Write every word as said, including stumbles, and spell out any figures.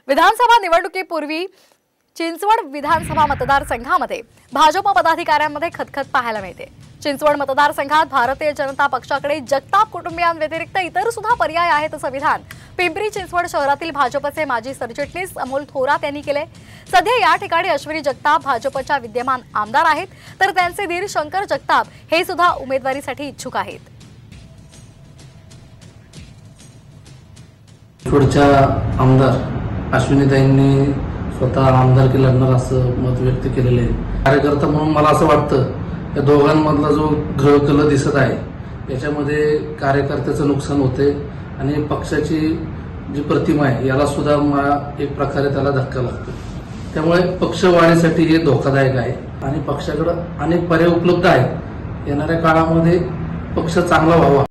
विधानसभा निवडणुकीपूर्वी चिंचवड विधानसभा मतदारसंघामध्ये भाजप पदाधिकाऱ्यांमध्ये खतखत पाहायला मिळते। चिंचवड मतदारसंघात भारतीय जनता पक्षाकडे जगताप कुटुंबियांव्यतिरिक्त इतर सुद्धा पर्याय आहेत असं विधान पिंपरी चिंचवड शहरातील भाजपचे माजी सरचिटणीस अमोल थोरात यांनी केले। सध्या या ठिकाणी अश्विनी जगताप भाजपच्या विद्यमान आमदार आहेत, तर त्यांचे धीर शंकर जगताप हे सुद्धा उमेदवारीसाठी इच्छुक आहेत। पुढच्या आमदार अश्विनीताईंनी स्वतः आमदारकी लढणार असं मत व्यक्त केलेले आहे। कार्यकर्ता म्हणून मला असं वाटतं या दोघांमधला जो ग्रहकल दिसत आहे याच्यामध्ये कार्यकर्त्याचं नुकसान होते आणि पक्षाची जी प्रतिमा आहे याला सुद्धा एक प्रकारे त्याला धक्का लागतो। त्यामुळे पक्ष वाढीसाठी हे धोकादायक आहे आणि पक्षाकडे अनेक पर्याय उपलब्ध आहेत। येणाऱ्या काळामध्ये पक्ष चांगला व्हावा